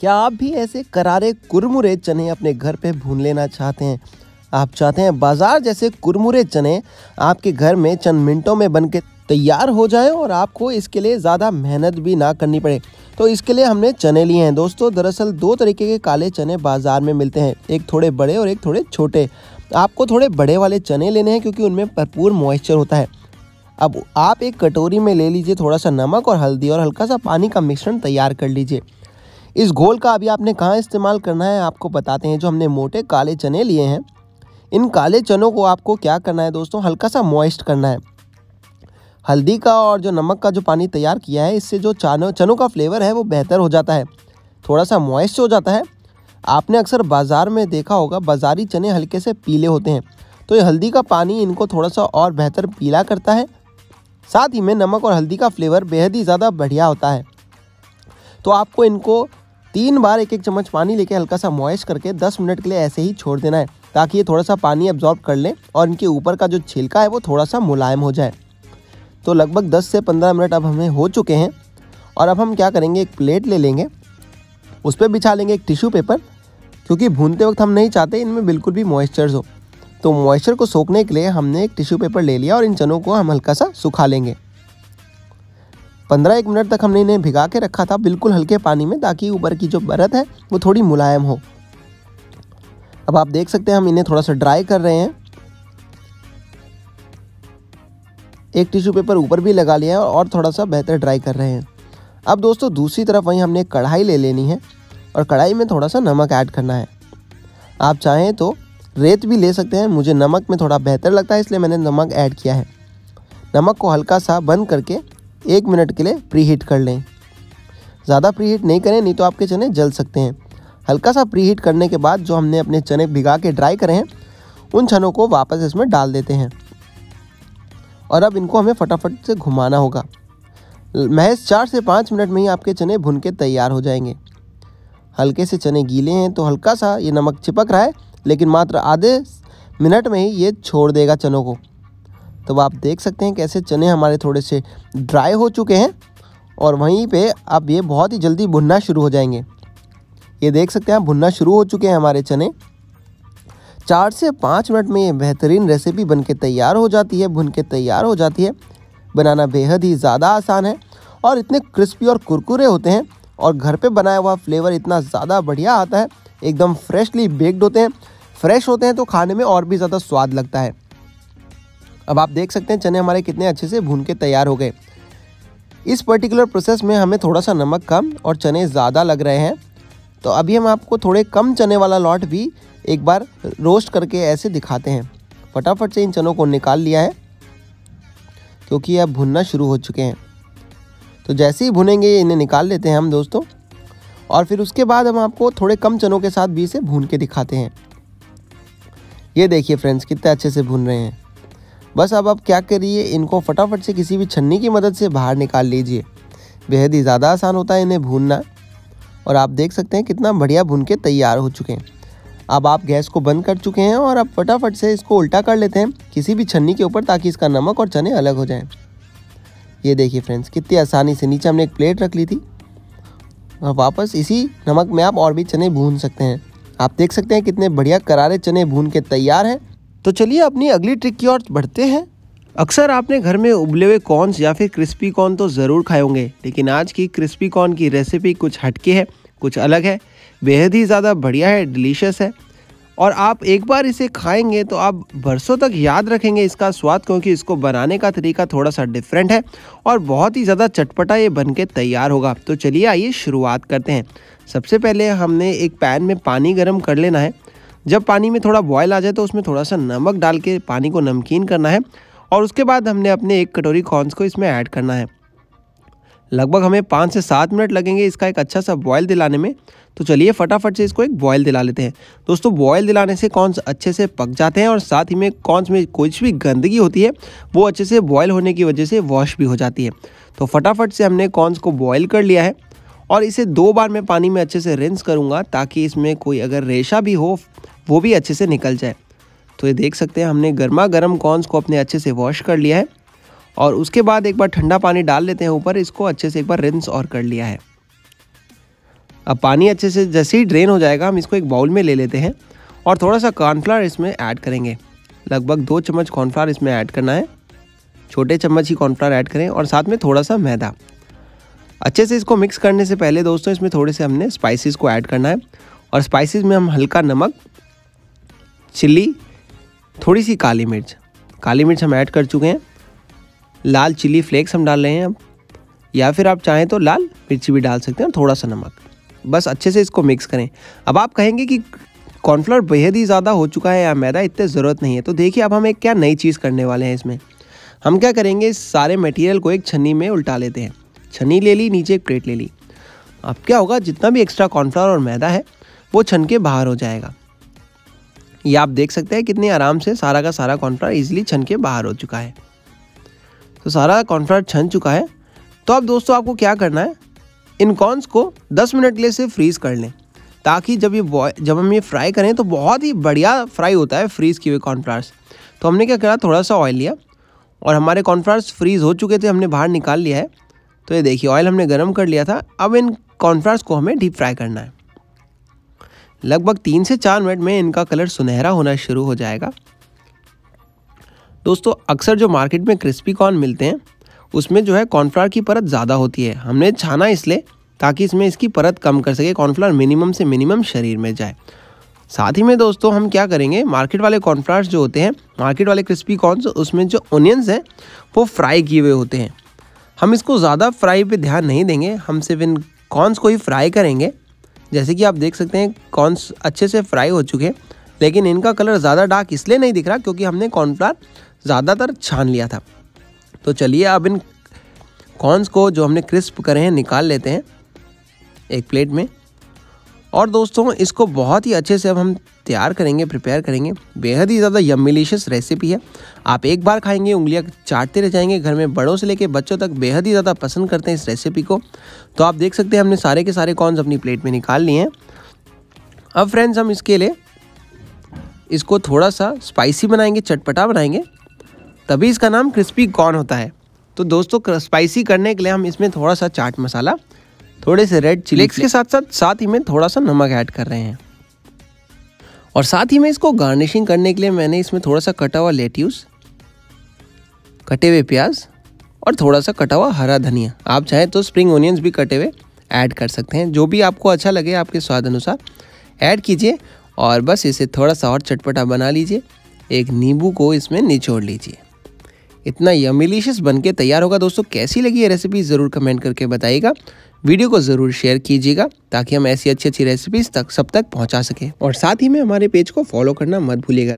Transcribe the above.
क्या आप भी ऐसे करारे कुरमुरे चने अपने घर पे भून लेना चाहते हैं? आप चाहते हैं बाजार जैसे कुरमुरे चने आपके घर में चंद मिनटों में बनके तैयार हो जाए और आपको इसके लिए ज़्यादा मेहनत भी ना करनी पड़े। तो इसके लिए हमने चने लिए हैं दोस्तों। दरअसल दो तरीके के काले चने बाज़ार में मिलते हैं, एक थोड़े बड़े और एक थोड़े छोटे। आपको थोड़े बड़े वाले चने लेने हैं क्योंकि उनमें भरपूर मॉइस्चर होता है। अब आप एक कटोरी में ले लीजिए थोड़ा सा नमक और हल्दी और हल्का सा पानी का मिश्रण तैयार कर लीजिए। इस घोल का अभी आपने कहाँ इस्तेमाल करना है आपको बताते हैं। जो हमने मोटे काले चने लिए हैं, इन काले चनों को आपको क्या करना है दोस्तों, हल्का सा मॉइस्ट करना है। हल्दी का और जो नमक का जो पानी तैयार किया है, इससे जो चनों का फ्लेवर है वो बेहतर हो जाता है, थोड़ा सा मॉइस्ट हो जाता है। आपने अक्सर बाज़ार में देखा होगा बाज़ारी चने हल्के से पीले होते हैं, तो ये हल्दी का पानी इनको थोड़ा सा और बेहतर पीला करता है। साथ ही में नमक और हल्दी का फ्लेवर बेहद ही ज़्यादा बढ़िया होता है। तो आपको इनको 3 बार 1-1 चम्मच पानी लेके हल्का सा मॉइस्ट करके 10 मिनट के लिए ऐसे ही छोड़ देना है, ताकि ये थोड़ा सा पानी एब्जॉर्ब कर लें और इनके ऊपर का जो छिलका है वो थोड़ा सा मुलायम हो जाए। तो लगभग 10 से 15 मिनट अब हमें हो चुके हैं और अब हम क्या करेंगे, एक प्लेट ले लेंगे, उस पर बिछा लेंगे एक टिश्यू पेपर, क्योंकि भूनते वक्त हम नहीं चाहते इनमें बिल्कुल भी मॉइस्चर्स हो। तो मॉइस्चर को सोखने के लिए हमने एक टिश्यू पेपर ले लिया और इन चनों को हम हल्का सा सुखा लेंगे। 15-1 मिनट तक हमने इन्हें भिगा के रखा था बिल्कुल हल्के पानी में, ताकि ऊपर की जो परत है वो थोड़ी मुलायम हो। अब आप देख सकते हैं हम इन्हें थोड़ा सा ड्राई कर रहे हैं। एक टिश्यू पेपर ऊपर भी लगा लिया है और थोड़ा सा बेहतर ड्राई कर रहे हैं। अब दोस्तों दूसरी तरफ वहीं हमने एक कढ़ाई ले लेनी है और कढ़ाई में थोड़ा सा नमक ऐड करना है। आप चाहें तो रेत भी ले सकते हैं, मुझे नमक में थोड़ा बेहतर लगता है इसलिए मैंने नमक ऐड किया है। नमक को हल्का सा बंद करके 1 मिनट के लिए प्रीहीट कर लें। ज़्यादा प्रीहीट नहीं करें, नहीं तो आपके चने जल सकते हैं। हल्का सा प्रीहीट करने के बाद जो हमने अपने चने भिगा के ड्राई करे हैं, उन चनों को वापस इसमें डाल देते हैं और अब इनको हमें फटाफट से घुमाना होगा। महज 4 से 5 मिनट में ही आपके चने भुन के तैयार हो जाएंगे। हल्के से चने गीले हैं तो हल्का सा ये नमक चिपक रहा है, लेकिन मात्र आधे मिनट में ही ये छोड़ देगा चनों को। तो आप देख सकते हैं कैसे चने हमारे थोड़े से ड्राई हो चुके हैं और वहीं पे अब ये बहुत ही जल्दी भुनना शुरू हो जाएंगे। ये देख सकते हैं आप भुनना शुरू हो चुके हैं हमारे चने। 4 से 5 मिनट में ये बेहतरीन रेसिपी बनके तैयार हो जाती है, भुन के तैयार हो जाती है। बनाना बेहद ही ज़्यादा आसान है और इतने क्रिस्पी और कुरकुरे होते हैं और घर पे बनाया हुआ फ्लेवर इतना ज़्यादा बढ़िया आता है। एकदम फ्रेशली बेक्ड होते हैं, फ्रेश होते हैं तो खाने में और भी ज़्यादा स्वाद लगता है। अब आप देख सकते हैं चने हमारे कितने अच्छे से भून के तैयार हो गए। इस पर्टिकुलर प्रोसेस में हमें थोड़ा सा नमक कम और चने ज़्यादा लग रहे हैं, तो अभी हम आपको थोड़े कम चने वाला लॉट भी एक बार रोस्ट करके ऐसे दिखाते हैं। फटाफट से इन चनों को निकाल लिया है क्योंकि अब भुनना शुरू हो चुके हैं। तो जैसे ही भुनेंगे इन्हें निकाल लेते हैं हम दोस्तों, और फिर उसके बाद हम आपको थोड़े कम चनों के साथ भी इसे भून के दिखाते हैं। ये देखिए फ्रेंड्स कितने अच्छे से भून रहे हैं। बस अब आप क्या करिए, इनको फटाफट से किसी भी छन्नी की मदद से बाहर निकाल लीजिए। बेहद ही ज़्यादा आसान होता है इन्हें भूनना और आप देख सकते हैं कितना बढ़िया भून के तैयार हो चुके हैं। अब आप गैस को बंद कर चुके हैं और अब फटाफट से इसको उल्टा कर लेते हैं किसी भी छन्नी के ऊपर, ताकि इसका नमक और चने अलग हो जाएं। ये देखिए फ्रेंड्स कितनी आसानी से, नीचे हमने एक प्लेट रख ली थी और वापस इसी नमक में आप और भी चने भून सकते हैं। आप देख सकते हैं कितने बढ़िया करारे चने भून के तैयार हैं। तो चलिए अपनी अगली ट्रिक की ओर बढ़ते हैं। अक्सर आपने घर में उबले हुए कॉर्न्स या फिर क्रिस्पी कॉर्न तो ज़रूर खाए होंगे, लेकिन आज की क्रिस्पी कॉर्न की रेसिपी कुछ हटके है, कुछ अलग है, बेहद ही ज़्यादा बढ़िया है, डिलीशियस है और आप एक बार इसे खाएंगे तो आप बरसों तक याद रखेंगे इसका स्वाद, क्योंकि इसको बनाने का तरीका थोड़ा सा डिफरेंट है और बहुत ही ज़्यादा चटपटा ये बन के तैयार होगा। तो चलिए आइए शुरुआत करते हैं। सबसे पहले हमने एक पैन में पानी गर्म कर लेना है। जब पानी में थोड़ा बॉयल आ जाए तो उसमें थोड़ा सा नमक डाल के पानी को नमकीन करना है और उसके बाद हमने अपने 1 कटोरी कॉर्न्स को इसमें ऐड करना है। लगभग हमें 5 से 7 मिनट लगेंगे इसका एक अच्छा सा बॉयल दिलाने में। तो चलिए फटाफट से इसको एक बॉयल दिला लेते हैं। दोस्तों बॉयल दिलाने से कॉर्न्स अच्छे से पक जाते हैं और साथ ही में कॉर्न्स में कुछ भी गंदगी होती है वो अच्छे से बॉयल होने की वजह से वॉश भी हो जाती है। तो फटाफट से हमने कॉर्न्स को बॉयल कर लिया है और इसे 2 बार मैं पानी में अच्छे से रिंस करूँगा, ताकि इसमें कोई अगर रेशा भी हो वो भी अच्छे से निकल जाए। तो ये देख सकते हैं हमने गर्मा गर्म कॉर्न्स को अपने अच्छे से वॉश कर लिया है और उसके बाद एक बार ठंडा पानी डाल लेते हैं ऊपर, इसको अच्छे से एक बार रिंस और कर लिया है। अब पानी अच्छे से जैसे ही ड्रेन हो जाएगा हम इसको एक बाउल में ले लेते हैं और थोड़ा सा कॉर्नफ्लावर इसमें ऐड करेंगे। लगभग 2 चम्मच कॉर्नफ्लावर इसमें ऐड करना है। छोटे चम्मच ही कॉर्नफ्लावर ऐड करें और साथ में थोड़ा सा मैदा। अच्छे से इसको मिक्स करने से पहले दोस्तों इसमें थोड़े से हमने स्पाइसेस को ऐड करना है और स्पाइसेस में हम हल्का नमक, चिल्ली, थोड़ी सी काली मिर्च हम ऐड कर चुके हैं। लाल चिली फ्लेक्स हम डाल रहे हैं अब, या फिर आप चाहें तो लाल मिर्ची भी डाल सकते हैं और थोड़ा सा नमक। बस अच्छे से इसको मिक्स करें। अब आप कहेंगे कि कॉर्नफ्लोर बेहद ही ज़्यादा हो चुका है या मैदा इतने ज़रूरत नहीं है, तो देखिए अब हम एक क्या नई चीज़ करने वाले हैं। इसमें हम क्या करेंगे, इस सारे मटेरियल को एक छन्नी में उल्टा लेते हैं। छन्नी ले ली, नीचे एक प्लेट ले ली। अब क्या होगा, जितना भी एक्स्ट्रा कॉर्नफ्लोर और मैदा है वो छन के बाहर हो जाएगा। ये आप देख सकते हैं कितने आराम से सारा का सारा कॉर्नफ्लोर ईजिली छन के बाहर हो चुका है। तो सारा कॉर्नफ्लोर छन चुका है। तो अब दोस्तों आपको क्या करना है, इन कॉर्न्स को 10 मिनट के लिए से फ्रीज़ कर लें, ताकि जब हम ये फ्राई करें तो बहुत ही बढ़िया फ्राई होता है फ्रीज़ किए हुए कॉर्नफ्लावर्स। तो हमने क्या करा, थोड़ा सा ऑयल लिया और हमारे कॉर्नफ्लावर्स फ्रीज़ हो चुके थे, हमने बाहर निकाल लिया है। तो ये देखिए ऑयल हमने गर्म कर लिया था। अब इन कॉर्नफ्लावर्स को हमें डीप फ्राई करना है। लगभग 3 से 4 मिनट में इनका कलर सुनहरा होना शुरू हो जाएगा। दोस्तों अक्सर जो मार्केट में क्रिस्पी कॉर्न मिलते हैं उसमें जो है कॉर्नफ्लावर की परत ज़्यादा होती है। हमने छाना इसलिए ताकि इसमें इसकी परत कम कर सके, कॉर्नफ्लावर मिनिमम से मिनिमम शरीर में जाए। साथ ही में दोस्तों हम क्या करेंगे, मार्केट वाले कॉर्नफ्लावर्स जो होते हैं, मार्केट वाले क्रिस्पी कॉर्न्स, उसमें जो ऑनियंस हैं वो फ्राई किए हुए होते हैं। हम इसको ज़्यादा फ्राई पे ध्यान नहीं देंगे, हम सिर्फ इन कॉर्न्स को ही फ्राई करेंगे। जैसे कि आप देख सकते हैं कॉर्न्स अच्छे से फ्राई हो चुके हैं, लेकिन इनका कलर ज़्यादा डार्क इसलिए नहीं दिख रहा क्योंकि हमने कॉर्नफ्लावर ज़्यादातर छान लिया था। तो चलिए अब इन कॉर्न्स को जो हमने क्रिस्प करे हैं निकाल लेते हैं एक प्लेट में। और दोस्तों इसको बहुत ही अच्छे से अब हम तैयार करेंगे, प्रिपेयर करेंगे। बेहद ही ज़्यादा यम्मिलिशियस रेसिपी है। आप एक बार खाएंगे उंगलियां चाटते रह जाएंगे। घर में बड़ों से लेकर बच्चों तक बेहद ही ज़्यादा पसंद करते हैं इस रेसिपी को। तो आप देख सकते हैं हमने सारे के सारे कॉर्न्स अपनी प्लेट में निकाल लिए हैं। अब फ्रेंड्स हम इसके लिए इसको थोड़ा सा स्पाइसी बनाएंगे, चटपटा बनाएंगे, तभी इसका नाम क्रिस्पी कॉर्न होता है। तो दोस्तों स्पाइसी करने के लिए हम इसमें थोड़ा सा चाट मसाला, थोड़े से रेड चिली के साथ ही में थोड़ा सा नमक ऐड कर रहे हैं। और साथ ही में इसको गार्निशिंग करने के लिए मैंने इसमें थोड़ा सा कटा हुआ लेट्यूस, कटे हुए प्याज और थोड़ा सा कटा हुआ हरा धनिया, आप चाहें तो स्प्रिंग ओनियंस भी कटे हुए ऐड कर सकते हैं। जो भी आपको अच्छा लगे आपके स्वाद अनुसार ऐड कीजिए और बस इसे थोड़ा सा और चटपटा बना लीजिए। एक नींबू को इसमें निचोड़ लीजिए। इतना यम्मिलिशियस बनके तैयार होगा। दोस्तों कैसी लगी ये रेसिपी ज़रूर कमेंट करके बताइएगा। वीडियो को ज़रूर शेयर कीजिएगा ताकि हम ऐसी अच्छी अच्छी रेसिपीज़ तक सब तक पहुंचा सकें। और साथ ही में हमारे पेज को फॉलो करना मत भूलिएगा।